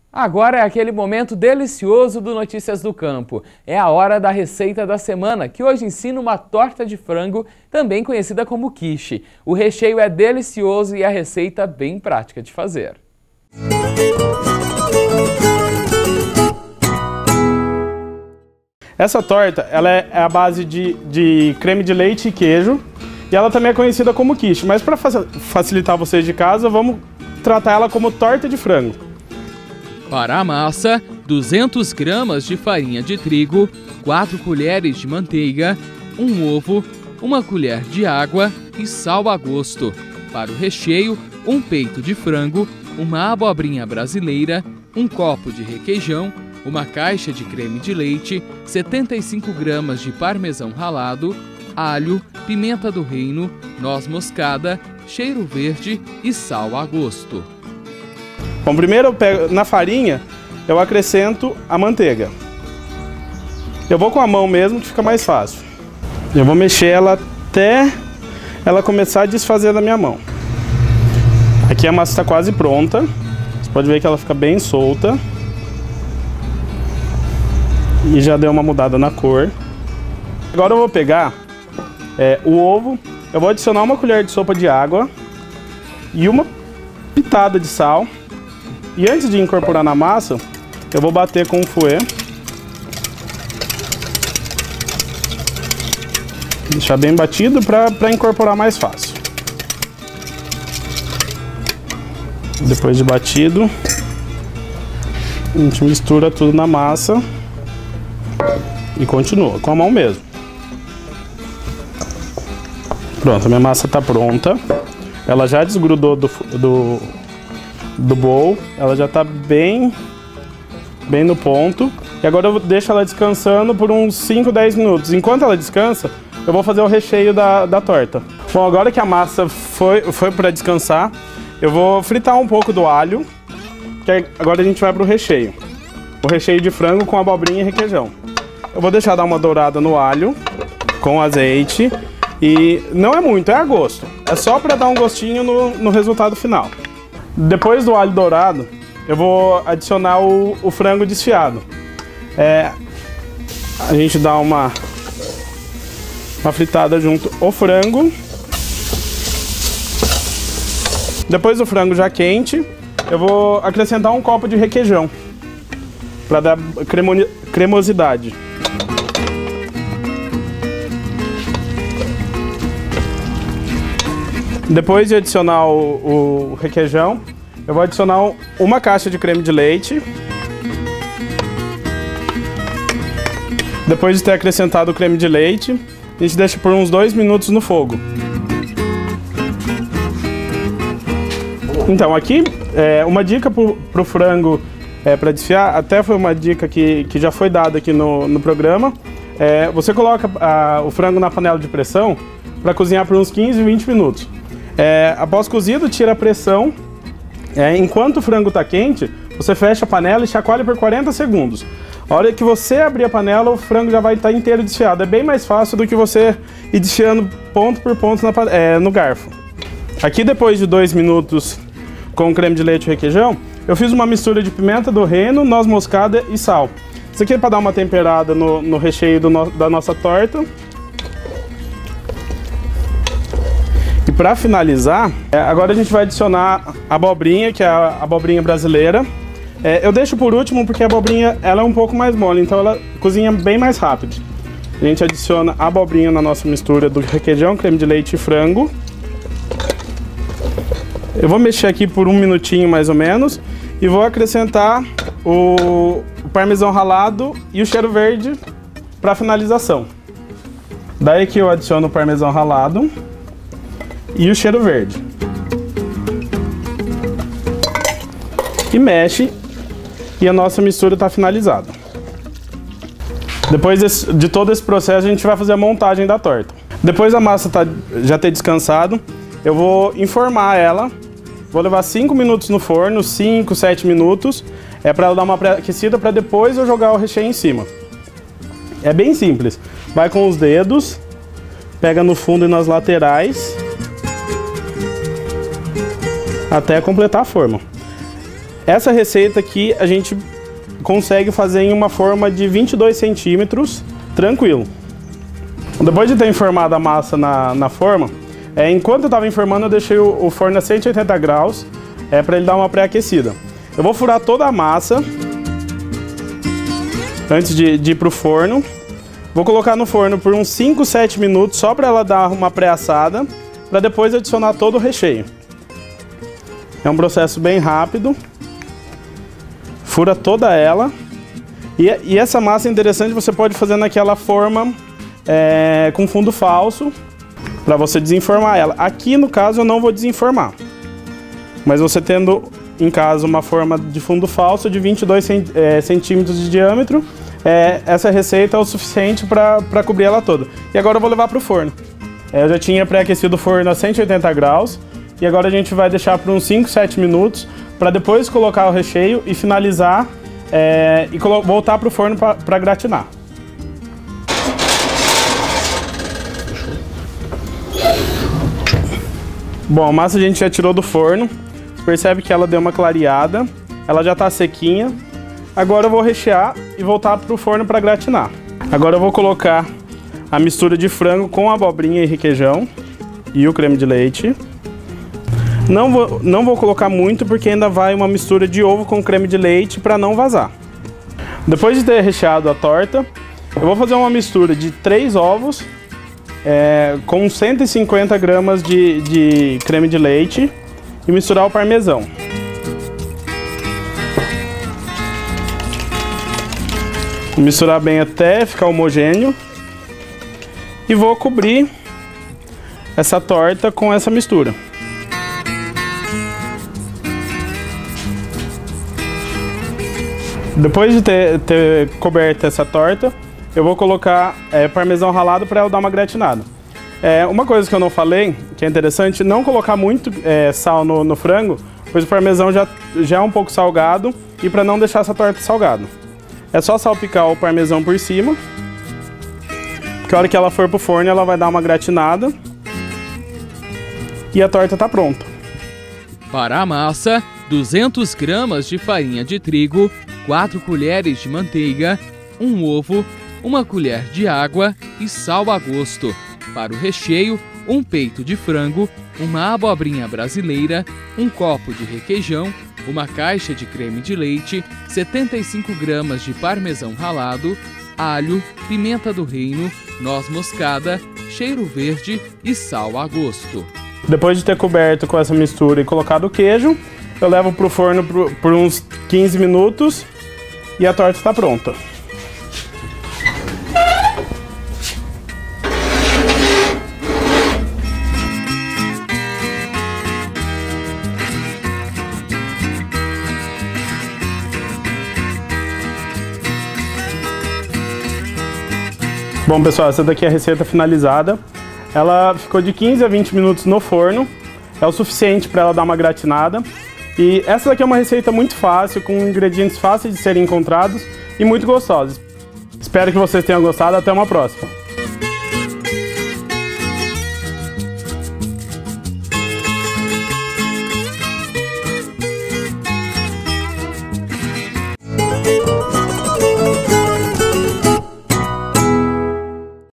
Agora é aquele momento delicioso do Notícias do Campo. É a hora da receita da semana, que hoje ensina uma torta de frango, também conhecida como quiche. O recheio é delicioso e a receita bem prática de fazer. Essa torta ela é a base de creme de leite e queijo, e ela também é conhecida como quiche. Mas para facilitar vocês de casa, vamos tratar ela como torta de frango. Para a massa, 200 gramas de farinha de trigo, 4 colheres de manteiga, um ovo, 1 colher de água e sal a gosto. Para o recheio, um peito de frango, uma abobrinha brasileira, um copo de requeijão, uma caixa de creme de leite, 75 gramas de parmesão ralado, alho, pimenta do reino, noz moscada, cheiro verde e sal a gosto. Bom, primeiro eu pego na farinha, eu acrescento a manteiga. Eu vou com a mão mesmo, que fica mais fácil. Eu vou mexer ela até ela começar a desfazer da minha mão. Aqui a massa está quase pronta. Você pode ver que ela fica bem solta. E já deu uma mudada na cor. Agora eu vou pegar o ovo, eu vou adicionar 1 colher de sopa de água e uma pitada de sal. E antes de incorporar na massa, eu vou bater com o fouet. Deixar bem batido para incorporar mais fácil. Depois de batido, a gente mistura tudo na massa e continua com a mão mesmo. Pronto, a minha massa está pronta. Ela já desgrudou do bowl, ela já está bem no ponto. E agora eu deixo ela descansando por uns 5, 10 minutos. Enquanto ela descansa, eu vou fazer o recheio da torta. Bom, agora que a massa foi para descansar, eu vou fritar um pouco do alho, que agora a gente vai para o recheio. O recheio de frango com abobrinha e requeijão. Eu vou deixar dar uma dourada no alho com azeite. E não é muito, é a gosto. É só para dar um gostinho no resultado final. Depois do alho dourado, eu vou adicionar o frango desfiado. A gente dá uma fritada junto ao frango. Depois do frango já quente, eu vou acrescentar 1 copo de requeijão para dar cremosidade. Depois de adicionar o requeijão, eu vou adicionar 1 caixa de creme de leite. Depois de ter acrescentado o creme de leite, a gente deixa por uns 2 minutos no fogo. Então, aqui, uma dica para o frango para desfiar, até foi uma dica que já foi dada aqui no programa. Você coloca o frango na panela de pressão para cozinhar por uns 15, 20 minutos. Após cozido, tira a pressão. Enquanto o frango está quente, você fecha a panela e chacoalha por 40 segundos. A hora que você abrir a panela, o frango já vai estar inteiro desfiado. É bem mais fácil do que você ir desfiando ponto por ponto no garfo. Aqui, depois de 2 minutos com creme de leite e requeijão, eu fiz uma mistura de pimenta do reino, noz moscada e sal. Isso aqui é para dar uma temperada no recheio da nossa torta. E para finalizar, agora a gente vai adicionar a abobrinha, que é a abobrinha brasileira. Eu deixo por último porque a abobrinha ela é um pouco mais mole, então ela cozinha bem mais rápido. A gente adiciona a abobrinha na nossa mistura do requeijão, creme de leite e frango. Eu vou mexer aqui por 1 minutinho mais ou menos e vou acrescentar o parmesão ralado e o cheiro verde para finalização. Daí que eu adiciono o parmesão ralado e o cheiro verde. E mexe e a nossa mistura está finalizada. Depois de todo esse processo, a gente vai fazer a montagem da torta. Depois a massa já ter descansado, eu vou informar ela. Vou levar 5 minutos no forno, 5, 7 minutos, para ela dar uma pré-aquecida para depois eu jogar o recheio em cima. É bem simples. Vai com os dedos, pega no fundo e nas laterais, até completar a forma. Essa receita aqui a gente consegue fazer em uma forma de 22 centímetros, tranquilo. Depois de ter enformado a massa na forma, enquanto eu estava enformando, eu deixei o forno a 180 graus para ele dar uma pré-aquecida. Eu vou furar toda a massa antes de ir para o forno. Vou colocar no forno por uns 5, 7 minutos só para ela dar uma pré-assada, para depois adicionar todo o recheio. É um processo bem rápido. Fura toda ela. E essa massa é interessante, você pode fazer naquela forma com fundo falso, para você desenformar ela. Aqui no caso eu não vou desenformar, mas você tendo em casa uma forma de fundo falso de 22 centímetros de diâmetro, essa receita é o suficiente para cobrir ela toda. E agora eu vou levar para o forno. Eu já tinha pré-aquecido o forno a 180 graus e agora a gente vai deixar por uns 5, 7 minutos para depois colocar o recheio e finalizar e voltar para o forno para gratinar. Bom, a massa a gente já tirou do forno. Você percebe que ela deu uma clareada. Ela já está sequinha. Agora eu vou rechear e voltar para o forno para gratinar. Agora eu vou colocar a mistura de frango com abobrinha e requeijão e o creme de leite. Não vou colocar muito porque ainda vai uma mistura de ovo com creme de leite para não vazar. Depois de ter recheado a torta, eu vou fazer uma mistura de 3 ovos com 150 gramas de creme de leite e misturar o parmesão. Vou misturar bem até ficar homogêneo e vou cobrir essa torta com essa mistura. Depois de ter coberto essa torta, eu vou colocar parmesão ralado para ela dar uma gratinada. Uma coisa que eu não falei, que é interessante, não colocar muito sal no frango, pois o parmesão já é um pouco salgado e para não deixar essa torta salgada. É só salpicar o parmesão por cima, porque a hora que ela for pro forno ela vai dar uma gratinada e a torta está pronta. Para a massa, 200 gramas de farinha de trigo, 4 colheres de manteiga, 1 ovo, 1 colher de água e sal a gosto. Para o recheio, 1 peito de frango, 1 abobrinha brasileira, 1 copo de requeijão, 1 caixa de creme de leite, 75 gramas de parmesão ralado, alho, pimenta do reino, noz moscada, cheiro verde e sal a gosto. Depois de ter coberto com essa mistura e colocado o queijo, eu levo para o forno por uns 15 minutos e a torta está pronta. Bom, pessoal, essa daqui é a receita finalizada. Ela ficou de 15 a 20 minutos no forno. É o suficiente para ela dar uma gratinada. E essa daqui é uma receita muito fácil, com ingredientes fáceis de serem encontrados e muito gostosos. Espero que vocês tenham gostado. Até uma próxima.